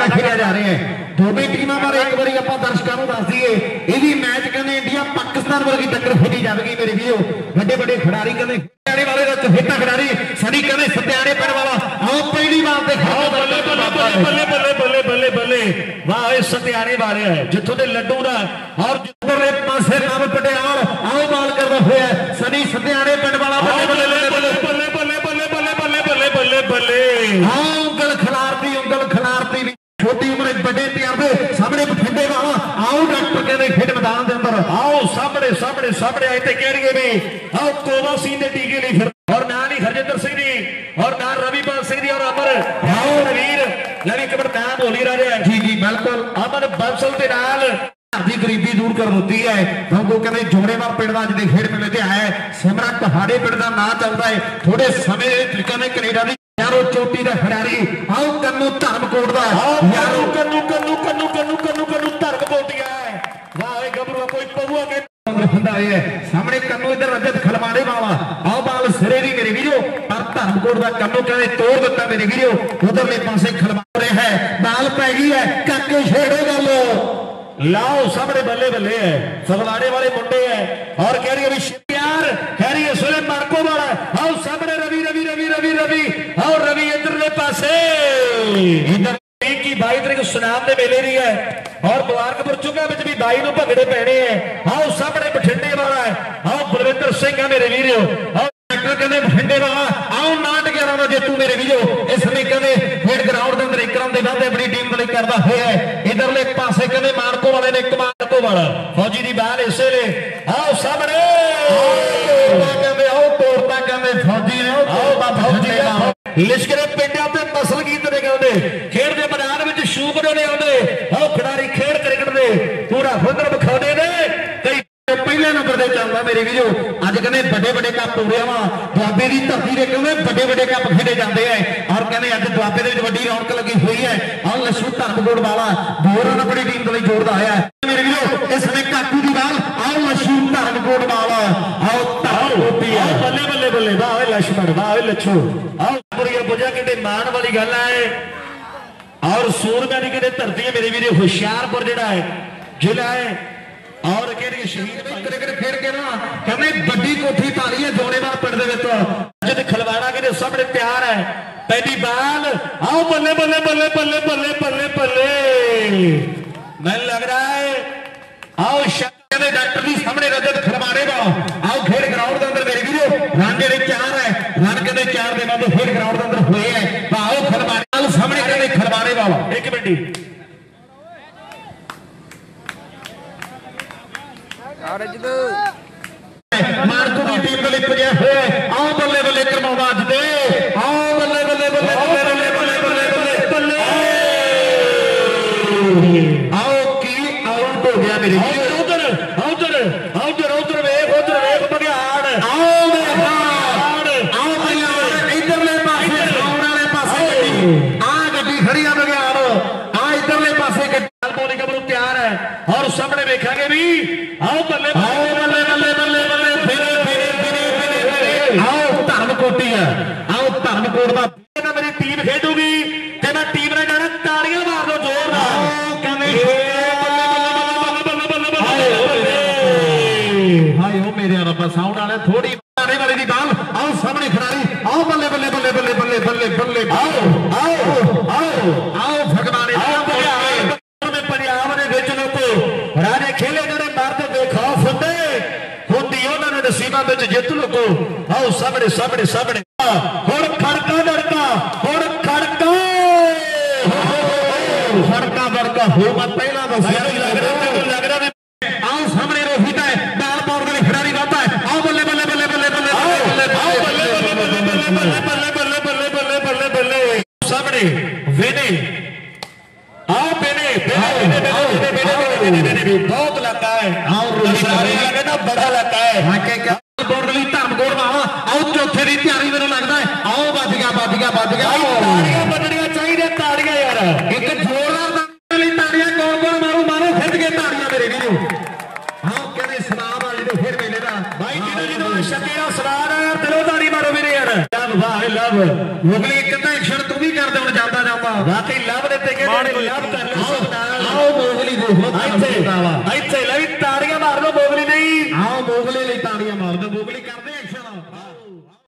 मुकाबला खेलिया जा रहा है। दोनों टीमों बारे एक बार आप दर्शकों को दस दईए यही मैच कहते इंडिया पाकिस्तान वर्गी टक्कर खेली जाएगी मेरे वीडियो। बड़े बड़े खिडारी कहते सत्याने वाले चहेता खिडारी सनी कहते सत्याने पिंड वाला आओ पहली बार बल्ले बल्ले बल्ले बल्ले बल्ले बल्ले बल्ले वाह सत्याने वाले है जितों के लड्डू का और जितने पासे नाम पटियाल आओ बाल करता हुआ सनी सत्याने पिंड वाला बल्ले बल्ले बल्ले बल्ले बल्ले बल्ले बल्ले बल्ले बल्ले बल्ले बल्ले हाँ उंगल खिलारती छोटी उम्र बड़े तजर्बे सामने बठिंडे वाला आओ डॉक्टर कहते खेड मैदान के अंदर आओ सामने सामने सामने आए कह रही भी आओ कोवासीन के टीके नहीं फिर और ना नहीं हरजिंदर सिंह जी और ना रविपाल सिंह जी और अमर आओ वीर लवी कबड़ नाम बोली रहा है जी जी बिल्कुल अमर बंसल के नाल की गरीबी दूर कर होती है क्योंकि कहते जोड़ेवाल पिंड का जिन्हें खेड मेले से आया सिमरन पहाड़ी पिंड का नाम चलता है थोड़े समय कहते कनेडा की यारो चोटी का खिडारी आओ कन्नू धर्मकोट का यारो कन्नू कन्नू कन्नू कन्नू कन्नू कन्नू धर्मकोट है वाह गबरू कोई पौआ के सामने कन्नू इधर रजत खलवाने वाला आओ बाल सिरे दी मेरे वीडियो पर धर्मकोट का कन्नू कहते तोड़ दिता मेरे वीडियो उधरले पासे खलवा रहे है बाल पै गई है काके छेड़ो गल लाओ सामने बल्ले बल्ले है फगवाड़े वाले मुंडे है और कह रही है यार कह रही है सुले मार्को वाला आओ सामने रवि रवि रवि रवि रवि और रवि इधरले पासे इधर की 22 तारीख सुनाम दे मेले दी है और मुबारकपुर चुगा में भी 22 नूं भगड़े पैने हैं आओ सामने बठिंडे वाला है आओ बलविंदर सिंह है मेरे वीरो और डॉक्टर कहते बठिंडे वाला आओ 9-11 का जेतू मेरे वीरो इस समय कहते खेड ग्राउंड के अंदर एक रन के वादे अपनी टीम के लिए करता है इधरले पासे कहते मानको वाले ने मानको वाला फौजी की बाल इसे ले आओ सामने कहते आओ तोड़ता कहते फौजी ने आओ फौजी लिश्करे पिंडिया ते मसल गीत ने गाते खेड के मैदान में शू बनाने आते आओ खिडारी खेड क्रिकेट के पूरा हुनर विखाते ने कई पहले नंबर से चलता मेरे वीडियो अज कहते बड़े बड़े कप टूरिया वा दुआबे की धरती के कहते बड़े बड़े कप खेले जाते हैं और कहते अज दुआबे के वड्डी रौनक लगी हुई है और लशू धर्मकोट वाला बोरन अपनी टीम के लिए जोड़ता है मेरे वीडियो इस समय काकू की बाल आओ लशू धर्मकोट वाला आओ बल्ले बल्ले बल्ले वाह लक्ष्मण वाह लच्छू आओ बुझा कहते मान वाली गल है और सूरम्या की कहते धरती है मेरे वीडियो हुशियारपुर जिहड़ा है जिला है और शहीद क्रिकेट खेल के ना कहते बड़ी कोठी पा रही है जोड़ेवाल पिंड के खलवाड़ा के सामने तैयार है पहली बाल आओ बल्ले बल्ले बल्ले बल्ले बल्ले बल्ले बल्ले मैं लग रहा है आओ डॉक्टर भी सामने रजत खलवाड़े का आओ खेल ग्राउंड के अंदर मेरे वीडियो रन जेडे 4 है रन कहते 4 के बाद खेल ग्राउंड के अंदर हुए हैं आओ खलवाड़े सामने कहते खलवाड़े वाला एक मिनट मानको की टीम के लिए पुजे हुए आओ बल्ले बल्ले करवावा अज दे आओ बल्ले बल्ले बल्ले बल्ले बल्ले बल्ले बल्ले बल्ले आओ की आउट हो गया मेरी उधर उधर उधर उधर वेख बघियाड़ आओ बघियाड़ आओ बघियाड़ इधरले पासे ग्राउंड वाले पासे आ गड्डी खड़ी आ बघियाड़ आ इधरले पासे गड्डी बोली कबरू तैयार है और सामने देखेंगे भी आओ बल्ले बल्ले बल्ले बल्ले बल्ले आओ धर्मकोटी है आओ धर्मकोट का मेरी टीम खेडूगी ते मैं टीम ने जाना तालियां मार दो जोरदार हाय ओ मेरे रब्बा साउंड वाले थोड़ी आने वाली दी बाल आओ सामने खिडारी आओ बल्ले बल्ले बल्ले बल्ले बल्ले बल्ले बल्ले आओ आओ आओ आओ भगवान में पंजाब ने बेच लोको राजे खेले जड़े मर्द बेखौफ होते होती उन्होंने नसीबा में जित लोको आओ सामने सामने सामने हुण खड़का लड़का हुण खड़का खड़का बड़का हो मत पहला लग रहा आओ सामने रोहित है बाल पार वाले खिडारी बाता है आओ बल्ले बल्ले बल्ले बल्ले बल्ले आओ बल्ले बल्ले बल्ले बल्ले बल्ले बल्ले बल्ले बल्ले बल्ले बल्ले सामने वेने आओ बेने बहुत लगा है बड़ा लगा है धर्मकोट वाला आओ चौथे की तैयारी मेरे लगता है आओ बच गया बजनिया चाहिए ताड़ियां यार एक जोरदार ताड़ियां कौन कौन मारो मारो खिंच के ताड़ियां मेरे वीडियो हाँ कहते सलाम वाले ने फिर मेले का भाई जिन्हों शकीरा सलाम है दिलों ताड़ी मारो मेरे यार वाह लव मुगली एक एक्शन तू भी कर दे जाता ਵਾਕਈ ਲੱਭ ਦਿੱਤੇ ਕਹਿੰਦੇ ਲੱਭ ਕਰ ਲਿਆ। ਆਓ ਮੋਗਲੀ ਦੇਖ ਲਓ ਇੱਥੇ ਲੈ ਵੀ ਤਾੜੀਆਂ ਮਾਰ ਲਓ ਮੋਗਲੀ ਲਈ। ਆਓ ਮੋਗਲੀ ਲਈ ਤਾੜੀਆਂ ਮਾਰ ਦਿਓ। ਮੋਗਲੀ ਕਰਦੇ